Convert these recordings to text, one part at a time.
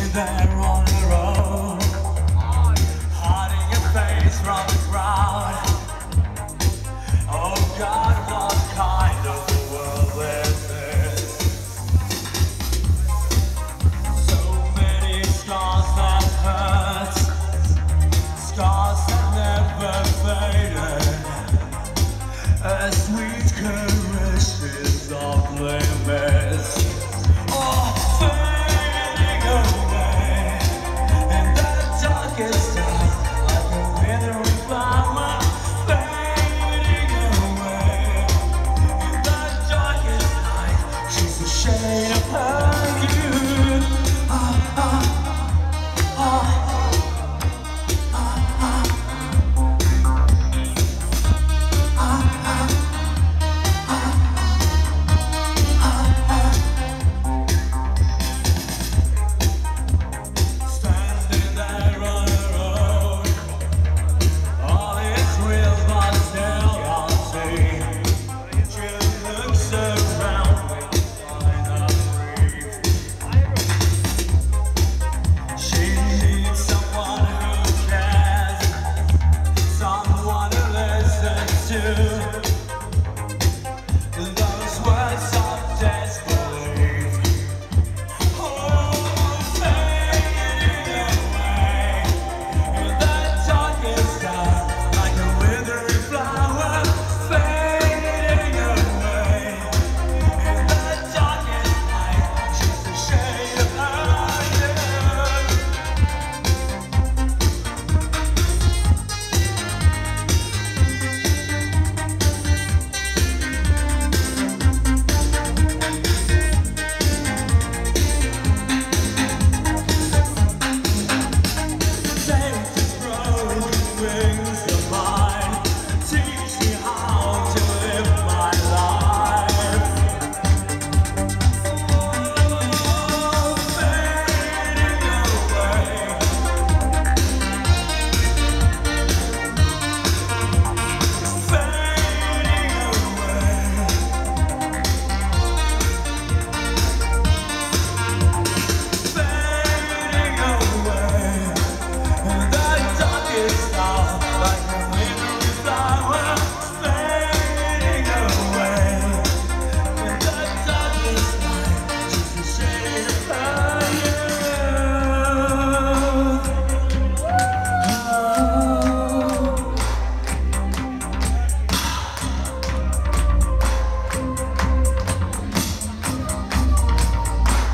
there on her own, hiding your face from the crowd. Oh God, what kind of a world is this? So many scars that hurt, scars that never faded, as sweet caresses of limits.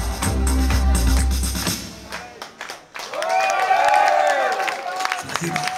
Thank you.